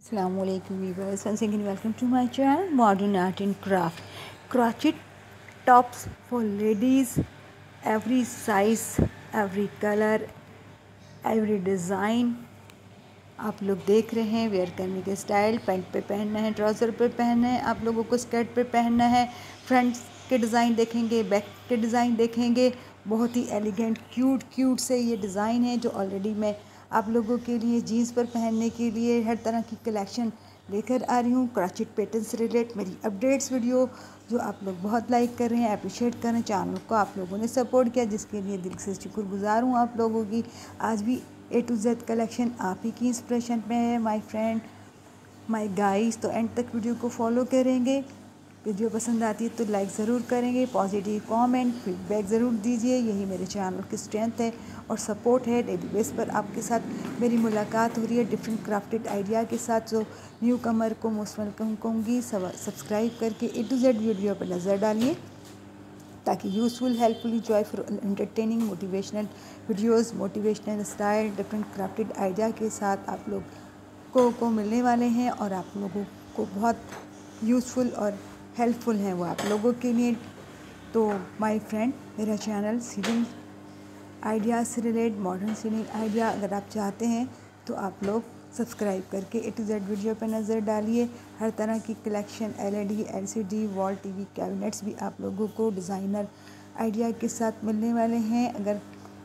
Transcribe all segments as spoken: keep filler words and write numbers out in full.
Assalamualaikum viewers, once again welcome to my channel Modern Art and Craft. Crochet tops for ladies, every size, every color, every design आप लोग देख रहे हैं। Where करने के style, pant पे पहनना है, ट्राउज़र पे पहनना है, आप लोगों को स्कर्ट पे पहनना है। फ्रंट के डिज़ाइन देखेंगे, बैक के डिज़ाइन देखेंगे। बहुत ही एलिगेंट क्यूट क्यूट से ये डिज़ाइन है जो ऑलरेडी मैं आप लोगों के लिए जीन्स पर पहनने के लिए हर तरह की कलेक्शन लेकर आ रही हूँ। क्रोचेट पैटर्न से रिलेट मेरी अपडेट्स वीडियो जो आप लोग बहुत लाइक कर रहे हैं, अप्रिशिएट कर रहे हैं। चैनल को आप लोगों ने सपोर्ट किया जिसके लिए दिल से शुक्रगुजार हूँ आप लोगों की। आज भी ए टू जेड कलेक्शन आप ही की इंस्पिरेशन पे है माय फ्रेंड, माय गाइस। तो एंड तक वीडियो को फॉलो करेंगे। वीडियो पसंद आती है तो लाइक ज़रूर करेंगे, पॉजिटिव कमेंट फीडबैक ज़रूर दीजिए। यही मेरे चैनल की स्ट्रेंथ है और सपोर्ट है। डेली बेस पर आपके साथ मेरी मुलाकात हो रही है डिफरेंट क्राफ्टेड आइडिया के साथ। जो न्यू कमर को मोस्ट वेलकम कहूँगी। सब्सक्राइब करके ए टू जेड वीडियो पर नज़र डालिए ताकि useful, helpful, joyful, entertaining, motivational videos, motivational style, different crafted idea के साथ आप लोग को, को मिलने वाले हैं और आप लोगों को बहुत यूज़फुल और हेल्पफुल हैं वो आप लोगों के लिए। तो माय फ्रेंड, मेरा चैनल सीलिंग आइडिया से रिलेट मॉडर्न सीलिंग आइडिया अगर आप चाहते हैं तो आप लोग सब्सक्राइब करके ए टू जेड वीडियो पर नज़र डालिए। हर तरह की collection, LED, LCD, wall TV, cabinets भी आप लोगों को डिज़ाइनर आइडिया के साथ मिलने वाले हैं। अगर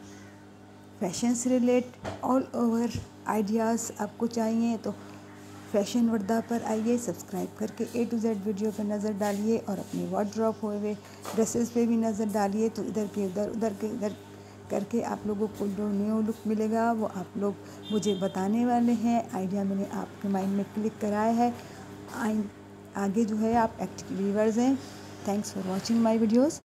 फैशन से रिलेट ऑल ओवर आइडियाज़ आपको चाहिए तो फैशन वर्दा पर आइए, सब्सक्राइब करके ए टू जेड वीडियो पर नज़र डालिए और अपने वार्डरोब हुए हुए ड्रेसेस पे भी नज़र डालिए। तो इधर के उधर उधर के इधर करके आप लोगों को जो न्यू लुक मिलेगा वो आप लोग मुझे बताने वाले हैं। आइडिया मैंने आपके माइंड में क्लिक कराया है। आगे जो है आप एक्टिव व्यूअर्स हैं। Thanks for watching my videos.